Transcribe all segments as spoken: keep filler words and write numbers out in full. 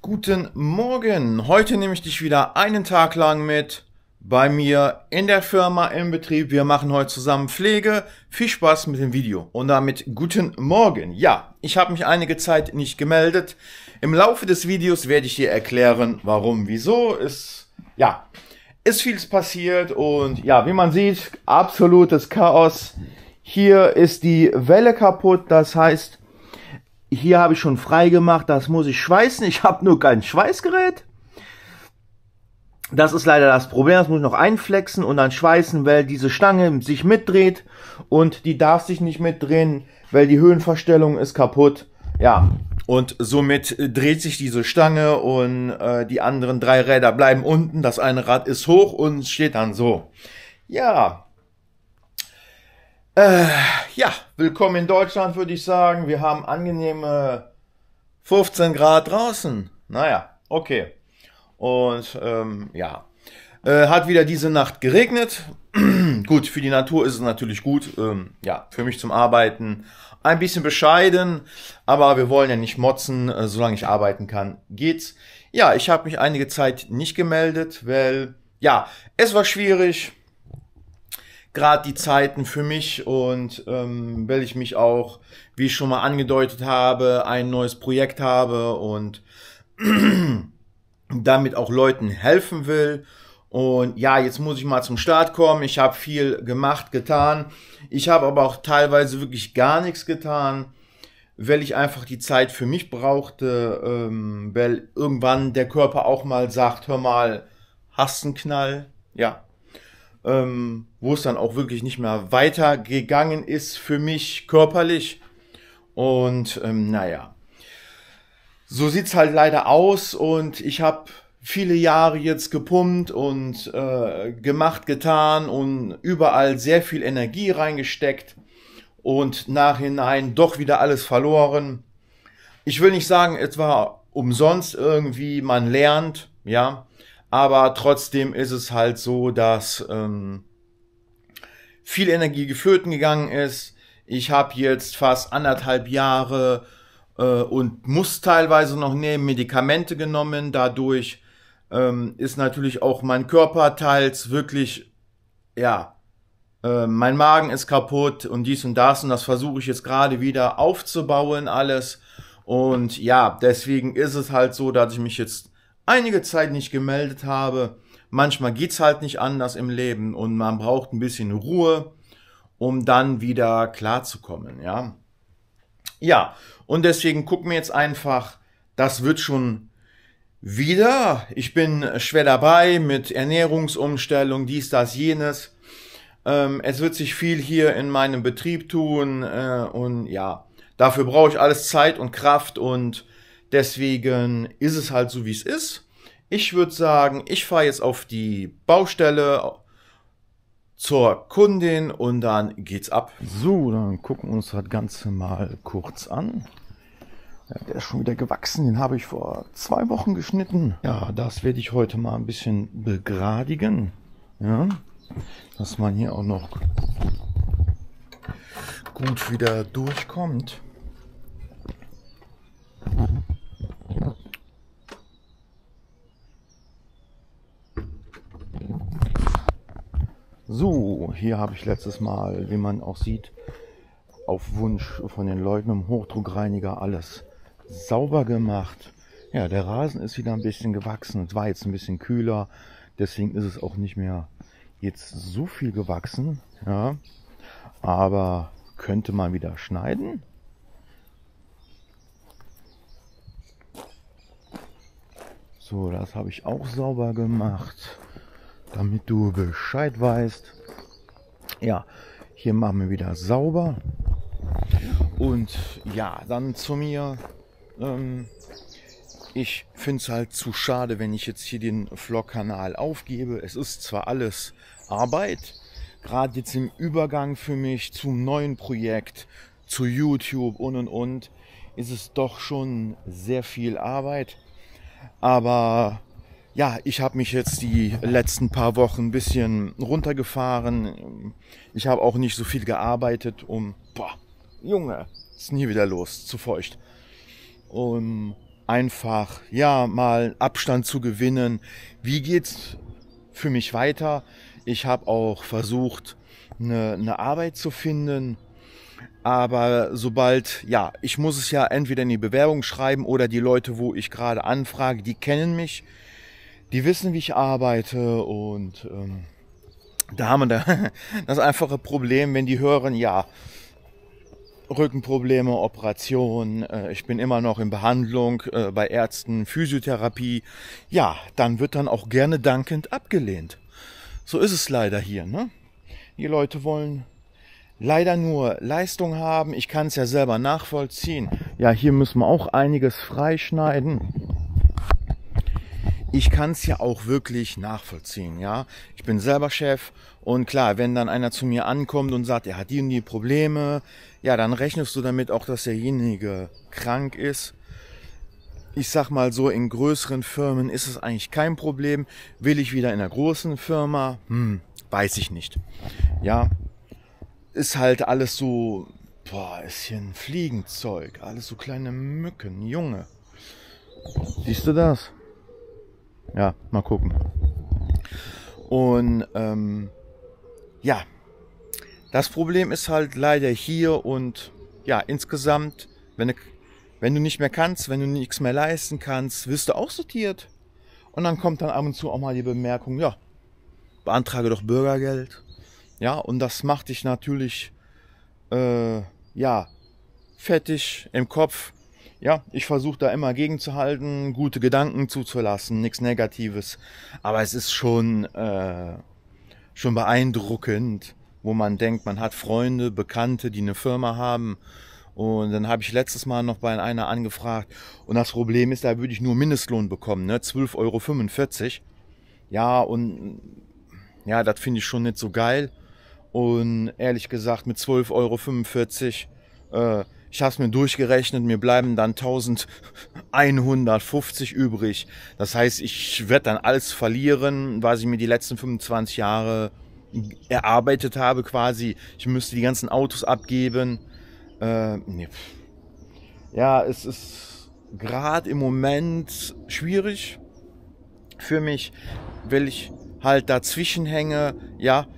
Guten Morgen. Heute nehme ich dich wieder einen Tag lang mit bei mir in der Firma im Betrieb. Wir machen heute zusammen Pflege. Viel Spaß mit dem Video. Und damit guten Morgen. Ja, ich habe mich einige Zeit nicht gemeldet. Im Laufe des Videos werde ich dir erklären, warum, wieso. Ist, ja, ist vieles passiert und ja, wie man sieht, absolutes Chaos. Hier ist die Welle kaputt, das heißt, hier habe ich schon frei gemacht, das muss ich schweißen. Ich habe nur kein Schweißgerät. Das ist leider das Problem, das muss ich noch einflexen und dann schweißen, weil diese Stange sich mitdreht und die darf sich nicht mitdrehen, weil die Höhenverstellung ist kaputt. Ja, und somit dreht sich diese Stange und äh, die anderen drei Räder bleiben unten. Das eine Rad ist hoch und steht dann so. Ja. Äh, ja, willkommen in Deutschland, würde ich sagen. Wir haben angenehme fünfzehn Grad draußen. Naja, okay. Und ähm, ja, äh, hat wieder diese Nacht geregnet. Gut, für die Natur ist es natürlich gut. Ähm, ja, für mich zum Arbeiten ein bisschen bescheiden. Aber wir wollen ja nicht motzen. Äh, solange ich arbeiten kann, geht's. Ja, ich habe mich einige Zeit nicht gemeldet, weil, ja, es war schwierig. Gerade die Zeiten für mich und ähm, weil ich mich auch, wie ich schon mal angedeutet habe, ein neues Projekt habe und damit auch Leuten helfen will. Und ja, jetzt muss ich mal zum Start kommen. Ich habe viel gemacht, getan. Ich habe aber auch teilweise wirklich gar nichts getan, weil ich einfach die Zeit für mich brauchte, ähm, weil irgendwann der Körper auch mal sagt, hör mal, hast einen Knall? Ja. Ähm, wo es dann auch wirklich nicht mehr weitergegangen ist für mich körperlich. Und ähm, naja, so sieht's halt leider aus und ich habe viele Jahre jetzt gepumpt und äh, gemacht, getan und überall sehr viel Energie reingesteckt und nachhinein doch wieder alles verloren. Ich will nicht sagen, es war umsonst irgendwie, man lernt, ja. Aber trotzdem ist es halt so, dass ähm, viel Energie geflöten gegangen ist. Ich habe jetzt fast anderthalb Jahre äh, und muss teilweise noch nehmen Medikamente genommen. Dadurch ähm, ist natürlich auch mein Körper teils wirklich, ja, äh, mein Magen ist kaputt und dies und das. Und das versuche ich jetzt gerade wieder aufzubauen alles. Und ja, deswegen ist es halt so, dass ich mich jetzt einige Zeit nicht gemeldet habe. Manchmal geht's halt nicht anders im Leben und man braucht ein bisschen Ruhe, um dann wieder klarzukommen, ja. Ja, und deswegen gucken wir jetzt einfach, das wird schon wieder. Ich bin schwer dabei mit Ernährungsumstellung, dies, das, jenes. Ähm, es wird sich viel hier in meinem Betrieb tun äh, und ja, dafür brauche ich alles Zeit und Kraft und deswegen ist es halt so, wie es ist. Ich würde sagen, ich fahre jetzt auf die Baustelle zur Kundin und dann geht's ab. So, dann gucken wir uns das Ganze mal kurz an. Ja, der ist schon wieder gewachsen, den habe ich vor zwei Wochen geschnitten. Ja, das werde ich heute mal ein bisschen begradigen. Ja, dass man hier auch noch gut wieder durchkommt. So, hier habe ich letztes Mal, wie man auch sieht, auf Wunsch von den Leuten im Hochdruckreiniger alles sauber gemacht. Ja, der Rasen ist wieder ein bisschen gewachsen. Es war jetzt ein bisschen kühler, deswegen ist es auch nicht mehr jetzt so viel gewachsen. Ja, aber könnte man wieder schneiden. So, das habe ich auch sauber gemacht, damit du Bescheid weißt. Ja, hier machen wir wieder sauber. Und ja, dann zu mir. Ähm, ich finde es halt zu schade, wenn ich jetzt hier den Vlog-Kanal aufgebe. Es ist zwar alles Arbeit, gerade jetzt im Übergang für mich zum neuen Projekt, zu YouTube und und und, ist es doch schon sehr viel Arbeit. Aber ja, ich habe mich jetzt die letzten paar Wochen ein bisschen runtergefahren. Ich habe auch nicht so viel gearbeitet, um... Boah, Junge, ist nie wieder los, zu feucht. Um einfach, ja, mal Abstand zu gewinnen. Wie geht's für mich weiter? Ich habe auch versucht, eine, eine Arbeit zu finden. Aber sobald, ja, ich muss es ja entweder in die Bewerbung schreiben oder die Leute, wo ich gerade anfrage, die kennen mich, die wissen, wie ich arbeite und ähm, da haben wir da das einfache Problem, wenn die hören, ja, Rückenprobleme, Operation, äh, ich bin immer noch in Behandlung äh, bei Ärzten, Physiotherapie, ja, dann wird dann auch gerne dankend abgelehnt. So ist es leider hier, ne? Die Leute wollen leider nur Leistung haben. Ich kann es ja selber nachvollziehen. Ja, hier müssen wir auch einiges freischneiden. Ich kann es ja auch wirklich nachvollziehen, ja. Ich bin selber Chef und klar, wenn dann einer zu mir ankommt und sagt, er hat die und die Probleme, ja, dann rechnest du damit auch, dass derjenige krank ist. Ich sag mal so, in größeren Firmen ist es eigentlich kein Problem. Will ich wieder in einer großen Firma? Hm, weiß ich nicht. Ja, ist halt alles so, boah, ist hier ein Fliegenzeug, alles so kleine Mücken, Junge. Siehst du das? Ja, mal gucken. Und ähm, ja, das Problem ist halt leider hier und ja, insgesamt, wenn du, wenn du nicht mehr kannst, wenn du nichts mehr leisten kannst, wirst du aussortiert. Und dann kommt dann ab und zu auch mal die Bemerkung, ja, beantrage doch Bürgergeld. Ja, und das macht dich natürlich, äh, ja, fettig im Kopf. Ja, ich versuche da immer gegenzuhalten, gute Gedanken zuzulassen, nichts Negatives. Aber es ist schon, äh, schon beeindruckend, wo man denkt, man hat Freunde, Bekannte, die eine Firma haben. Und dann habe ich letztes Mal noch bei einer angefragt. Und das Problem ist, da würde ich nur Mindestlohn bekommen, ne? zwölf Euro fünfundvierzig. Ja, und ja, das finde ich schon nicht so geil. Und ehrlich gesagt, mit zwölf Euro fünfundvierzig, äh, ich habe es mir durchgerechnet, mir bleiben dann eintausendeinhundertfünfzig übrig. Das heißt, ich werde dann alles verlieren, was ich mir die letzten fünfundzwanzig Jahre erarbeitet habe quasi. Ich müsste die ganzen Autos abgeben. Äh, nee. Ja, es ist gerade im Moment schwierig für mich, weil ich halt dazwischen hänge, ja.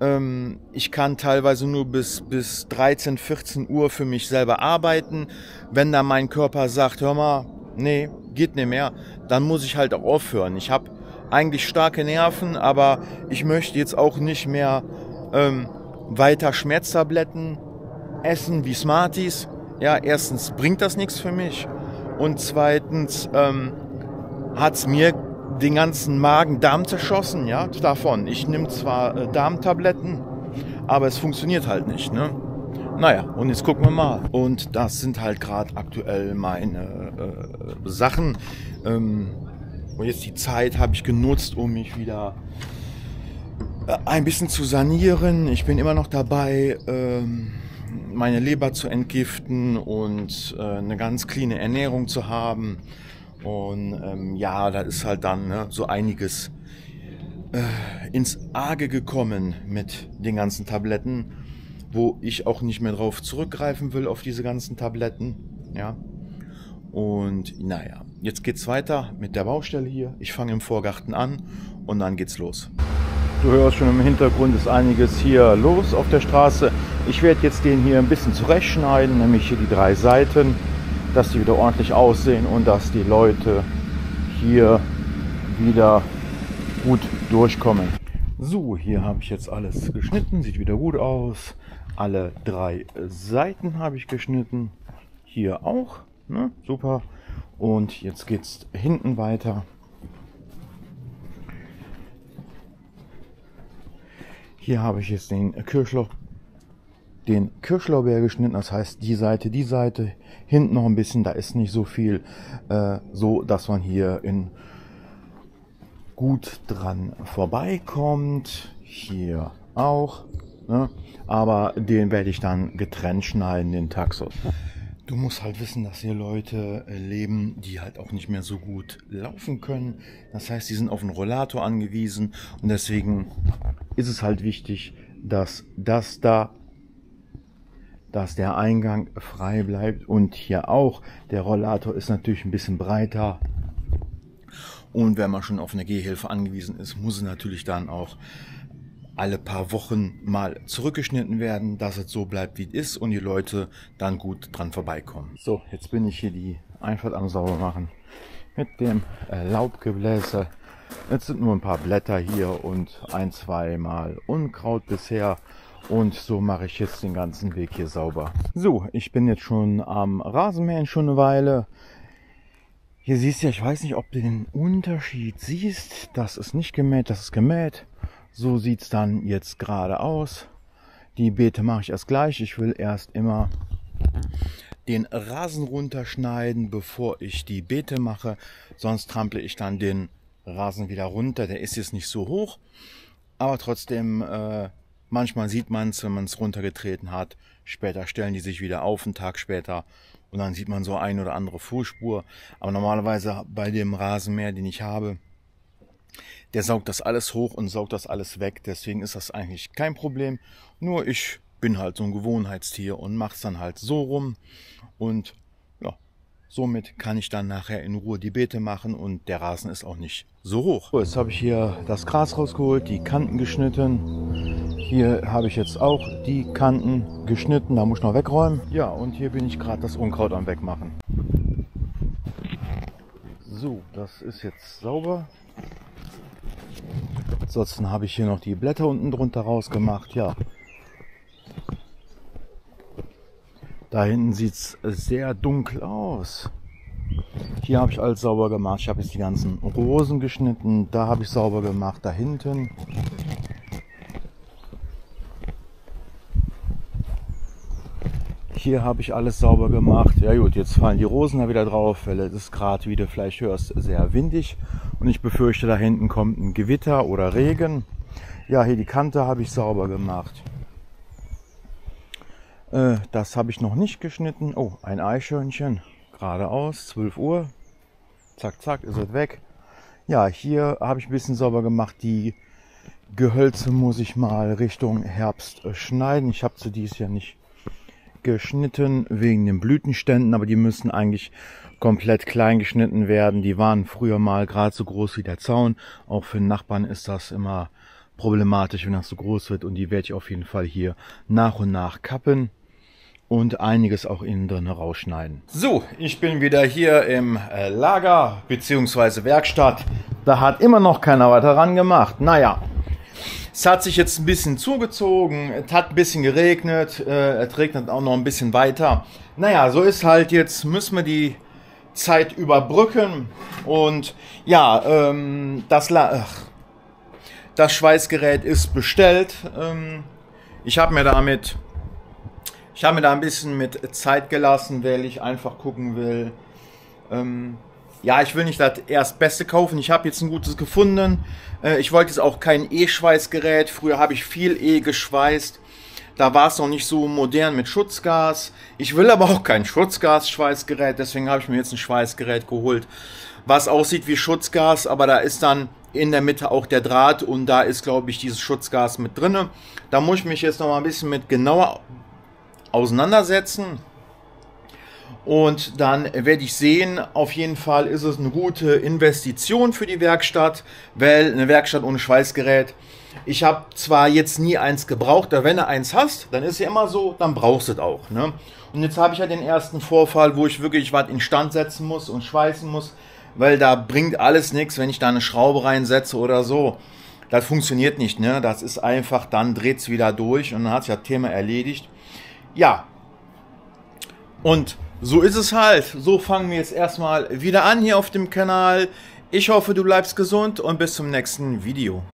Ich kann teilweise nur bis, bis dreizehn, vierzehn Uhr für mich selber arbeiten. Wenn dann mein Körper sagt, hör mal, nee, geht nicht mehr, dann muss ich halt auch aufhören. Ich habe eigentlich starke Nerven, aber ich möchte jetzt auch nicht mehr ähm, weiter Schmerztabletten essen wie Smarties. Ja, erstens bringt das nichts für mich und zweitens ähm, hat es mir den ganzen Magen-Darm zerschossen, ja, davon. Ich nehme zwar äh, Darmtabletten, aber es funktioniert halt nicht, ne? Naja, und jetzt gucken wir mal. Und das sind halt gerade aktuell meine äh, Sachen. Ähm, und jetzt die Zeit habe ich genutzt, um mich wieder äh, ein bisschen zu sanieren. Ich bin immer noch dabei, ähm, meine Leber zu entgiften und äh, eine ganz cleane Ernährung zu haben. Und ähm, ja, da ist halt dann ne, so einiges äh, ins Arge gekommen mit den ganzen Tabletten, wo ich auch nicht mehr drauf zurückgreifen will, auf diese ganzen Tabletten. Ja. Und naja, jetzt geht's weiter mit der Baustelle hier. Ich fange im Vorgarten an und dann geht's los. Du hörst schon, im Hintergrund ist einiges hier los auf der Straße. Ich werde jetzt den hier ein bisschen zurechtschneiden, nämlich hier die drei Seiten, dass die wieder ordentlich aussehen und dass die Leute hier wieder gut durchkommen. So, hier habe ich jetzt alles geschnitten, sieht wieder gut aus. Alle drei Seiten habe ich geschnitten, hier auch, ne? Super. Und jetzt geht es hinten weiter. Hier habe ich jetzt den Kirschlauch den Kirschlaubeer geschnitten, das heißt die Seite, die Seite, hinten noch ein bisschen, da ist nicht so viel, äh, so dass man hier in gut dran vorbeikommt. Hier auch, ne? Aber den werde ich dann getrennt schneiden, den Taxus. Du musst halt wissen, dass hier Leute leben, die halt auch nicht mehr so gut laufen können. Das heißt, die sind auf einen Rollator angewiesen und deswegen ist es halt wichtig, dass das da dass der Eingang frei bleibt. Und hier auch, der Rollator ist natürlich ein bisschen breiter. Und wenn man schon auf eine Gehhilfe angewiesen ist, muss es natürlich dann auch alle paar Wochen mal zurückgeschnitten werden, dass es so bleibt, wie es ist und die Leute dann gut dran vorbeikommen. So, jetzt bin ich hier die Einfahrt am sauber machen mit dem äh, Laubgebläse. Jetzt sind nur ein paar Blätter hier und ein, zwei Mal Unkraut bisher. Und so mache ich jetzt den ganzen Weg hier sauber. So, ich bin jetzt schon am Rasenmähen schon eine Weile. Hier siehst du ja, ich weiß nicht, ob du den Unterschied siehst. Das ist nicht gemäht, das ist gemäht. So sieht es dann jetzt gerade aus. Die Beete mache ich erst gleich. Ich will erst immer den Rasen runterschneiden, bevor ich die Beete mache. Sonst trample ich dann den Rasen wieder runter. Der ist jetzt nicht so hoch, aber trotzdem, äh, manchmal sieht man es, wenn man es runtergetreten hat. Später stellen die sich wieder auf, einen Tag später. Und dann sieht man so ein oder andere Fußspur. Aber normalerweise bei dem Rasenmäher, den ich habe, der saugt das alles hoch und saugt das alles weg. Deswegen ist das eigentlich kein Problem. Nur ich bin halt so ein Gewohnheitstier und mache es dann halt so rum. Und ja, somit kann ich dann nachher in Ruhe die Beete machen und der Rasen ist auch nicht so hoch. So, jetzt habe ich hier das Gras rausgeholt, die Kanten geschnitten. Hier habe ich jetzt auch die Kanten geschnitten, da muss ich noch wegräumen. Ja, und hier bin ich gerade das Unkraut am Wegmachen. So, das ist jetzt sauber. Ansonsten habe ich hier noch die Blätter unten drunter rausgemacht. Ja. Da hinten sieht es sehr dunkel aus. Hier habe ich alles sauber gemacht. Ich habe jetzt die ganzen Rosen geschnitten. Da habe ich sauber gemacht. Da hinten. Hier habe ich alles sauber gemacht. Ja gut, jetzt fallen die Rosen da wieder drauf, weil es ist gerade, wie du vielleicht hörst, sehr windig. Und ich befürchte, da hinten kommt ein Gewitter oder Regen. Ja, hier die Kante habe ich sauber gemacht. Äh, das habe ich noch nicht geschnitten. Oh, ein Eichhörnchen. Geradeaus, zwölf Uhr. Zack, zack, ist es weg. Ja, hier habe ich ein bisschen sauber gemacht. Die Gehölze muss ich mal Richtung Herbst schneiden. Ich habe sie dieses Jahr nicht geschnitten wegen den Blütenständen, aber die müssen eigentlich komplett klein geschnitten werden. Die waren früher mal gerade so groß wie der Zaun. Auch für den Nachbarn ist das immer problematisch, wenn das so groß wird, und die werde ich auf jeden Fall hier nach und nach kappen und einiges auch innen drin rausschneiden. So, ich bin wieder hier im äh, Lager bzw. Werkstatt. Da hat immer noch keiner was daran gemacht. Naja, es hat sich jetzt ein bisschen zugezogen, es hat ein bisschen geregnet, äh, es regnet auch noch ein bisschen weiter. Naja, so ist halt, jetzt müssen wir die Zeit überbrücken. Und ja, ähm, das, ach, das Schweißgerät ist bestellt. Ähm, ich habe mir damit, ich habe mir da ein bisschen mit Zeit gelassen, weil ich einfach gucken will. Ähm, Ja, ich will nicht das Erstbeste kaufen. Ich habe jetzt ein gutes gefunden. Äh, ich wollte jetzt auch kein E-Schweißgerät. Früher habe ich viel E geschweißt. Da war es noch nicht so modern mit Schutzgas. Ich will aber auch kein Schutzgas-Schweißgerät. Deswegen habe ich mir jetzt ein Schweißgerät geholt, was aussieht wie Schutzgas. Aber da ist dann in der Mitte auch der Draht. Und da ist, glaube ich, dieses Schutzgas mit drin. Da muss ich mich jetzt noch mal ein bisschen mit genauer auseinandersetzen. Und dann werde ich sehen, auf jeden Fall ist es eine gute Investition für die Werkstatt, weil eine Werkstatt ohne Schweißgerät, ich habe zwar jetzt nie eins gebraucht, aber wenn du eins hast, dann ist ja immer so, dann brauchst du es auch. Ne? Und jetzt habe ich ja den ersten Vorfall, wo ich wirklich was instand setzen muss und schweißen muss, weil da bringt alles nichts, wenn ich da eine Schraube reinsetze oder so. Das funktioniert nicht, ne? Das ist einfach, dann dreht es wieder durch und dann hat sich das Thema erledigt. Ja, und so ist es halt. So fangen wir jetzt erstmal wieder an hier auf dem Kanal. Ich hoffe, du bleibst gesund und bis zum nächsten Video.